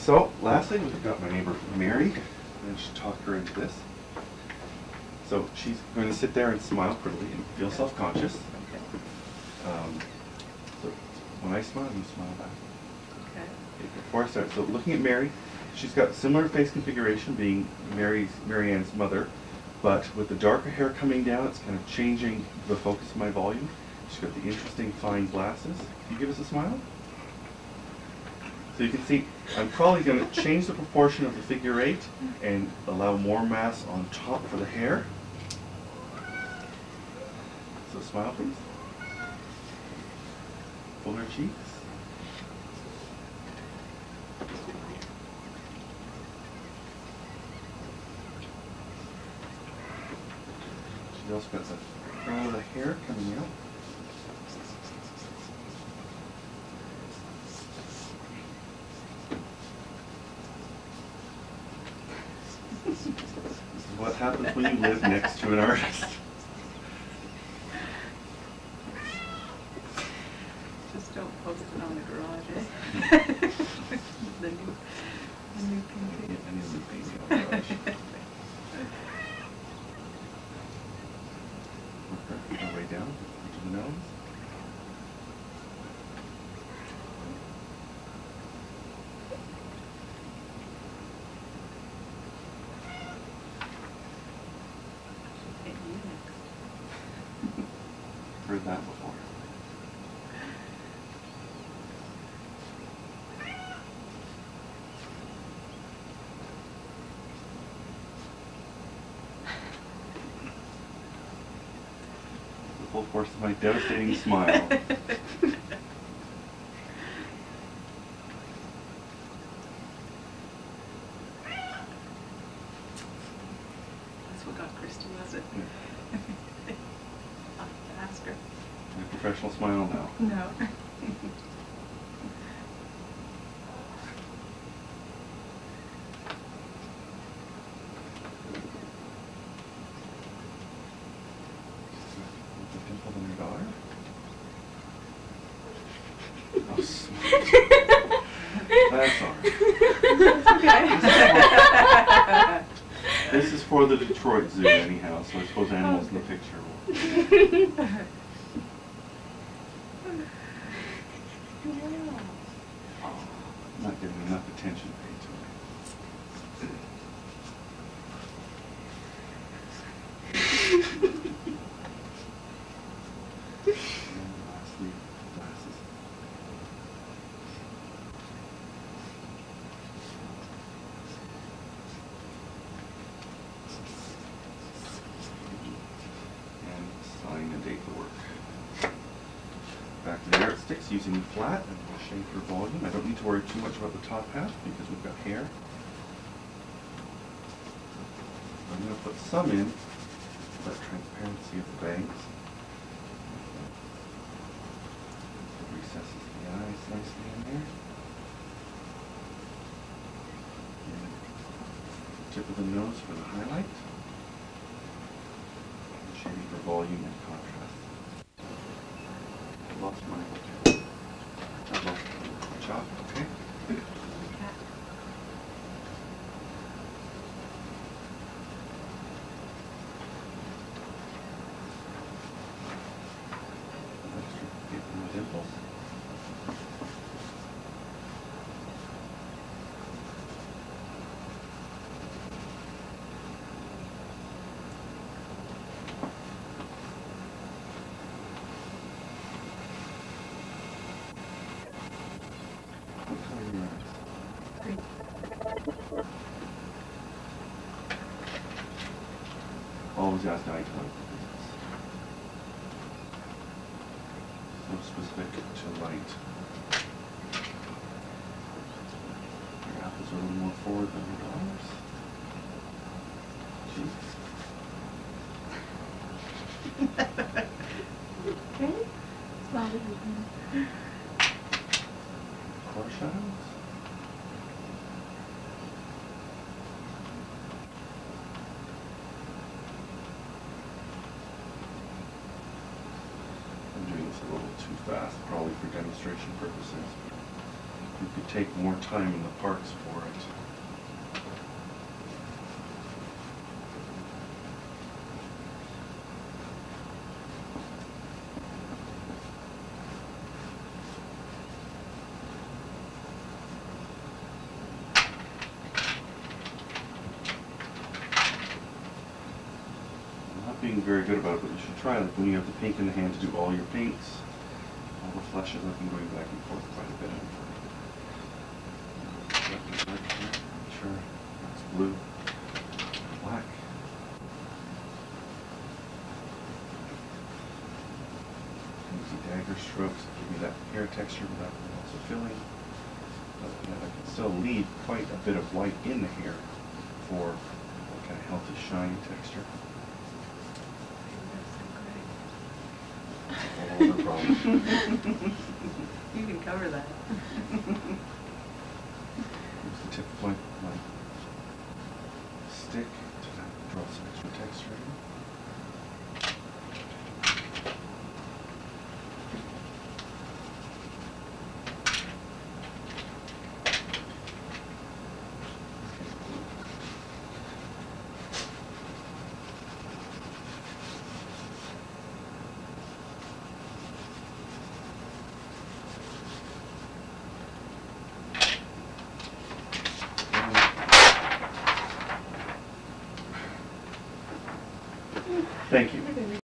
So, lastly, we've got my neighbor Mary, and she talked her into this. So she's going to sit there and smile prettily and feel self-conscious. Okay. So when I smile, you smile back. Okay. Before I start, so looking at Mary, she's got similar face configuration, being Marianne's mother, but with the darker hair coming down, it's kind of changing the focus of my volume. She's got the interesting fine glasses. Can you give us a smile? So you can see, I'm probably going to change the proportion of the figure 8 and allow more mass on top for the hair. So smile, please. Full her cheeks. She's also got the crown of the hair coming out. This is what happens when you live next to an artist. Just don't post it on the garage, eh? the new painting. I need a new painting on the garage. Work our way down to the nose. Okay, you next. Heard that before. The full force of my devastating smile. That's what got Christy, was it? I'll have to ask her. My professional smile now. No. The dimple in your daughter. Oh, sweet. That's all right. Okay. This is for the Detroit Zoo anyhow, so I suppose animals in the picture will. Not getting enough attention paid to it. And lastly, glasses. And sign and date the work. Back to the yardsticks using flat and we'll shape her volume. I don't need to worry too much about the top half because we've got hair. I'm going to put some in for that transparency of the bangs. The recesses of the eyes nicely in there. And the tip of the nose for the highlight. And shading for volume and contrast. I lost my chalk, okay? Extra dimples. What color are your eyes? Green. Always ask eye color. So specific to light. Your apples are a little more forward than your daughters. Okay. Slowly. Foreshadows. I'm doing this a little too fast, probably for demonstration purposes. we could take more time in the parks for it. I'm not being very good about it, but you should try, like when you have the pink in the hand, to do all your pinks, all the flushes. I've been going back and forth quite a bit. Sure, that's blue, black. Easy dagger strokes give me that hair texture without also filling. But yet I can still leave quite a bit of white in the hair for that kind of healthy, shiny texture. All the problem. You can cover that. Here's the tip point of my stick to draw some extra texture in. Thank you.